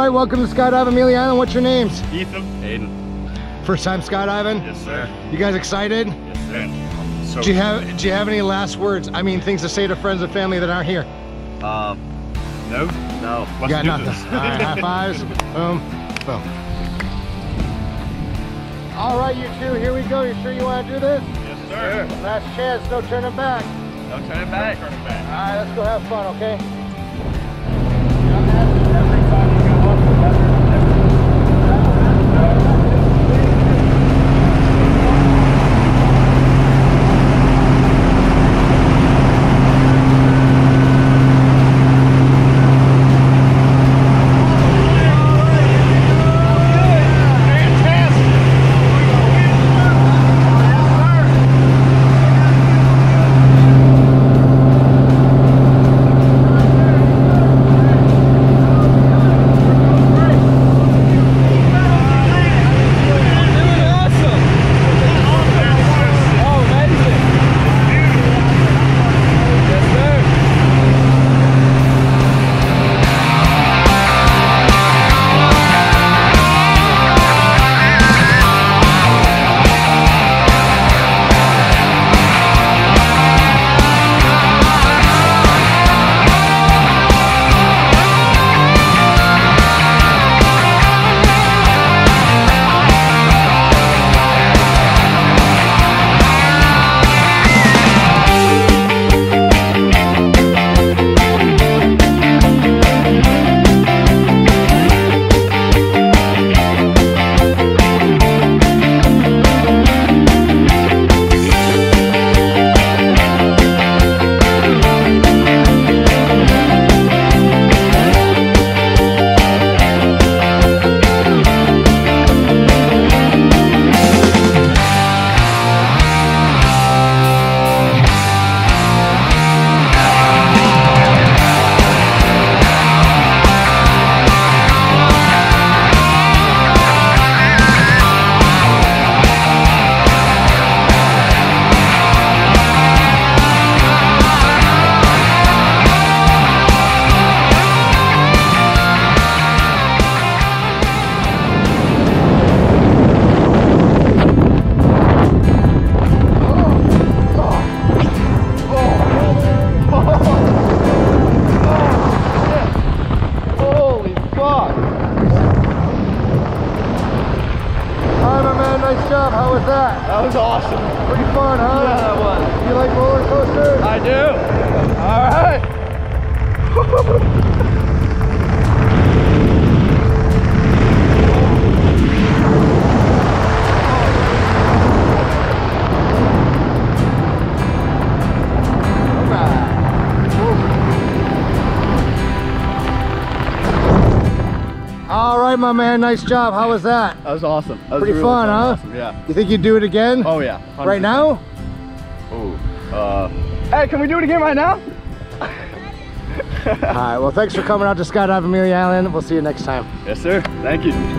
right, welcome to Skydive Amelia Island. What's your names? Ethan. Aiden. First time skydiving? Yes, sir. You guys excited? Yes, sir. Do you have any last words? I mean, things to say to friends and family that aren't here? No. You got nothing. All right, high fives. Boom, boom. All right, you two, here we go. You sure you want to do this? Yes, sir. Last chance, no turning back. No turning back. All right, let's go have fun, okay? Nice job. How was that? That was awesome. Pretty fun, huh? Yeah, that was. You like roller coasters? I do. All right. All right, my man. Nice job. How was that? That was awesome. That was pretty really fun, huh? Awesome. Yeah. You think you'd do it again? Oh yeah. 100%. Right now? Oh. Hey, can we do it again right now? All right. Well, thanks for coming out to Skydive Amelia Island. We'll see you next time. Yes, sir. Thank you.